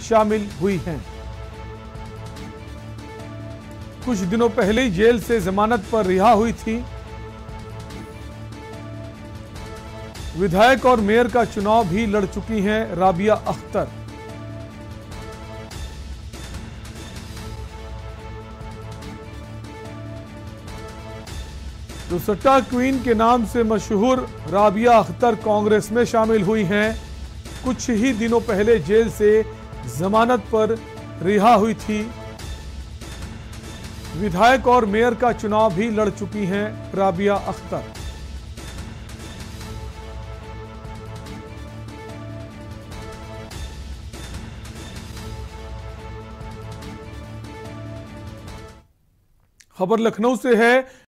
शामिल हुई हैं। कुछ दिनों पहले ही जेल से जमानत पर रिहा हुई थी। विधायक और मेयर का चुनाव भी लड़ चुकी हैं राबिया अख्तर। तो सट्टा क्वीन के नाम से मशहूर राबिया अख्तर कांग्रेस में शामिल हुई हैं। कुछ ही दिनों पहले जेल से जमानत पर रिहा हुई थी। विधायक और मेयर का चुनाव भी लड़ चुकी हैं राबिया अख्तर। खबर लखनऊ से है।